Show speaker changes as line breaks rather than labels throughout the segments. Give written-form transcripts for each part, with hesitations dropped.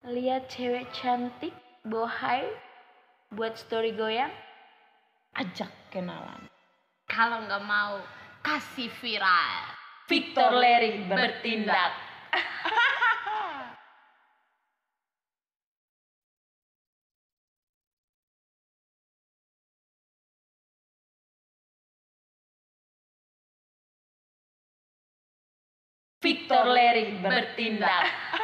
Lihat cewek cantik bohai buat story goyang, ajak kenalan.
Kalau nggak mau, kasih viral.
Victor Leri bertindak. Victor Leri bertindak.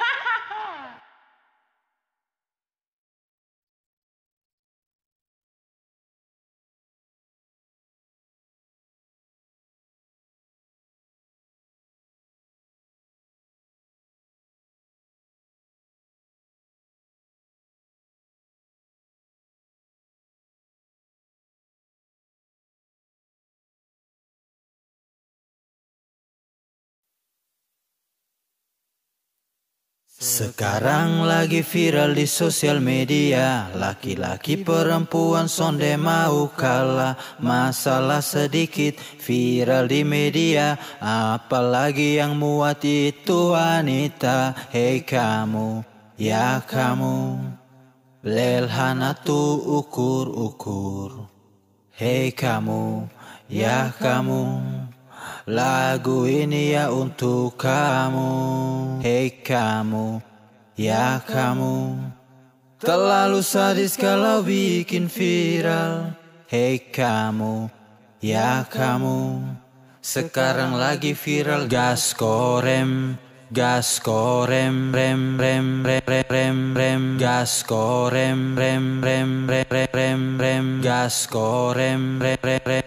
Sekarang lagi viral di sosial media, laki-laki perempuan sonde mau kalah. Masalah sedikit viral di media, apalagi yang muat itu wanita. Hei kamu, ya kamu, lelhana tu ukur-ukur. Hei kamu, ya kamu, lagu ini ya untuk kamu. Hei kamu, ya kamu, terlalu sadis kalau bikin viral. Hei kamu, ya kamu, sekarang lagi viral gas korem. Gas korem rem rem rem rem rem gas korem rem rem rem rem rem gas korem rem rem rem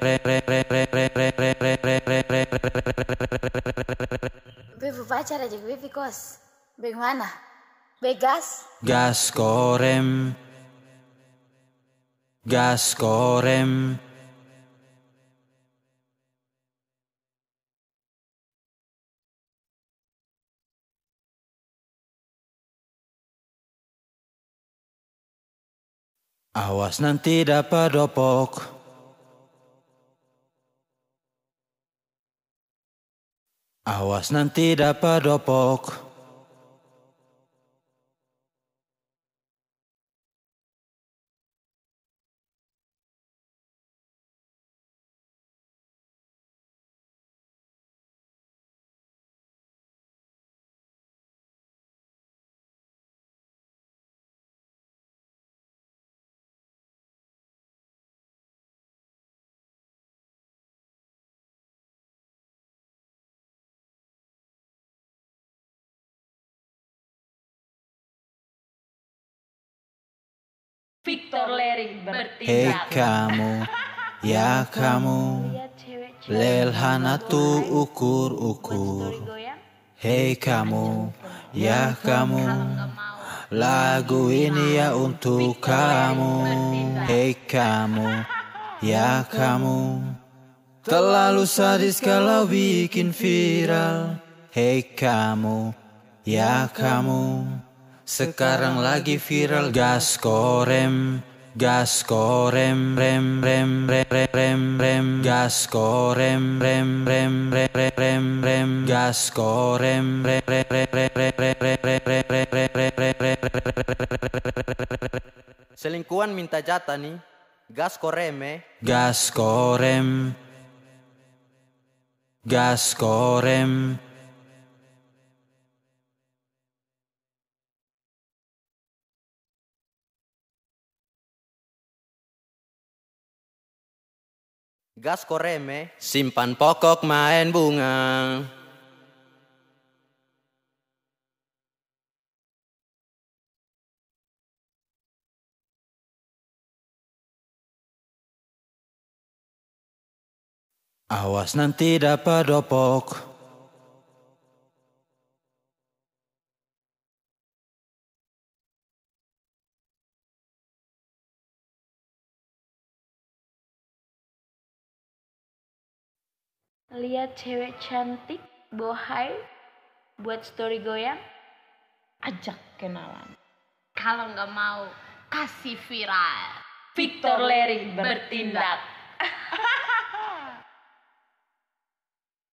rem
Bebu pacar aja, bebu kos. Bagaimana? Begas?
gas korem. Gas korem. Awas nanti dapat dopok. Awas nanti dapat dopok.
Victor Leri bertindak.
Hei kamu, ya kamu, lelhana tu ukur-ukur. Hei kamu, ya kamu, lagu ini ya untuk kamu. Hei kamu, ya kamu, terlalu sadis kalau bikin viral. Hei kamu, ya kamu, sekarang lagi viral gas korem. Gas korem rem rem rem rem rem gas korem rem rem rem rem rem gas korem rem rem rem.
Selingkuhan minta jatah nih. Gas korem
Gas korem. Gas korem.
Gas korem simpan pokok main bunga.
Awas nanti dapat dopok.
Lihat cewek cantik bohai buat story goyang, ajak kenalan.
Kalau nggak mau, kasih viral.
Victor Leri bertindak.